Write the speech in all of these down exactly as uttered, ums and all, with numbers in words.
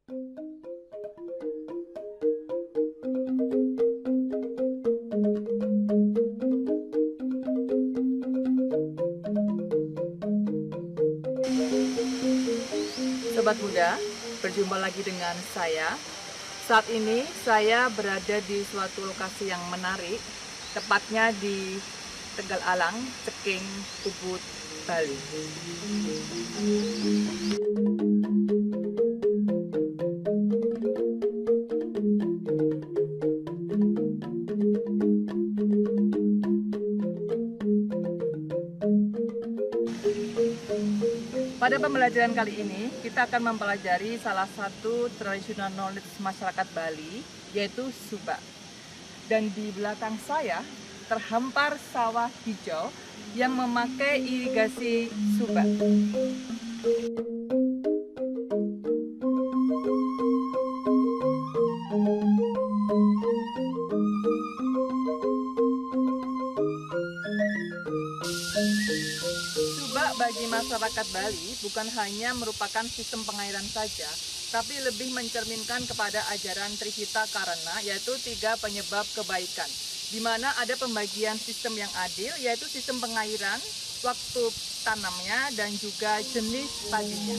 Sobat muda, berjumpa lagi dengan saya. Saat ini saya berada di suatu lokasi yang menarik, tepatnya di Tegal Alang, Ceking, Ubud, Bali. Pada pembelajaran kali ini, kita akan mempelajari salah satu traditional knowledge masyarakat Bali, yaitu subak. Dan di belakang saya terhampar sawah hijau yang memakai irigasi subak. Subak bagi masyarakat Bali bukan hanya merupakan sistem pengairan saja, tapi lebih mencerminkan kepada ajaran Trihita Karana, yaitu tiga penyebab kebaikan, di mana ada pembagian sistem yang adil, yaitu sistem pengairan, waktu tanamnya, dan juga jenis padinya.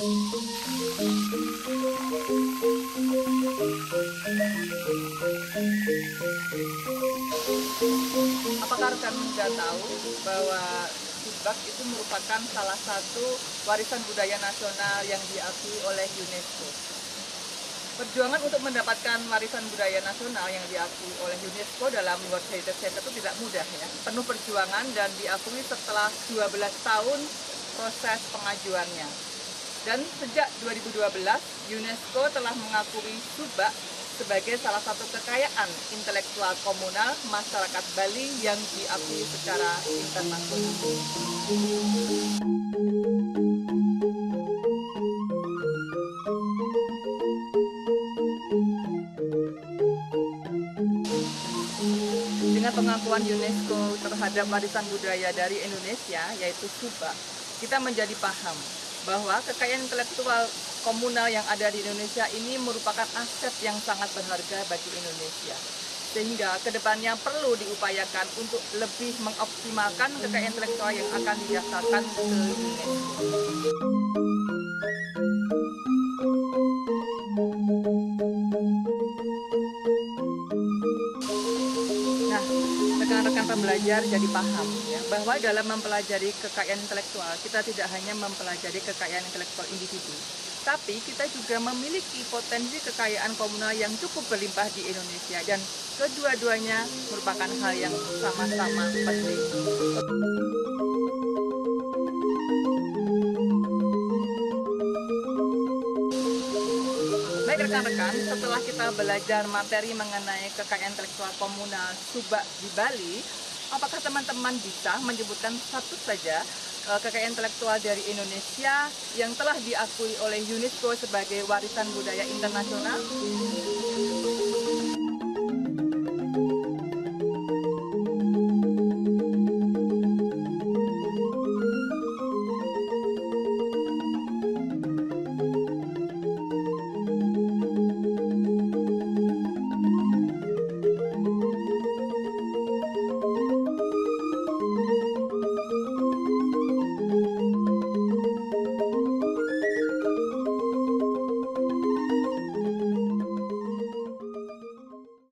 Apakah rekan sudah tahu bahwa subak itu merupakan salah satu warisan budaya nasional yang diakui oleh UNESCO? Perjuangan untuk mendapatkan warisan budaya nasional yang diakui oleh UNESCO dalam World Heritage Center itu tidak mudah ya. Penuh perjuangan dan diakui setelah dua belas tahun proses pengajuannya. Dan sejak dua ribu dua belas, UNESCO telah mengakui subak sebagai salah satu kekayaan intelektual komunal masyarakat Bali yang diakui secara internasional. Dengan pengakuan UNESCO terhadap warisan budaya dari Indonesia, yaitu subak, kita menjadi paham bahwa kekayaan intelektual komunal yang ada di Indonesia ini merupakan aset yang sangat berharga bagi Indonesia. Sehingga kedepannya perlu diupayakan untuk lebih mengoptimalkan kekayaan intelektual yang akan didaftarkan ke UNESCO. Nah, rekan-rekan pembelajar jadi paham ya, bahwa dalam mempelajari kekayaan intelektual, kita tidak hanya mempelajari kekayaan intelektual individu, tapi kita juga memiliki potensi kekayaan komunal yang cukup berlimpah di Indonesia, dan kedua-duanya merupakan hal yang sama-sama penting. Baik rekan-rekan, setelah kita belajar materi mengenai kekayaan intelektual komunal subak di Bali, apakah teman-teman bisa menyebutkan satu saja uh, kekayaan intelektual dari Indonesia yang telah diakui oleh UNESCO sebagai warisan budaya internasional?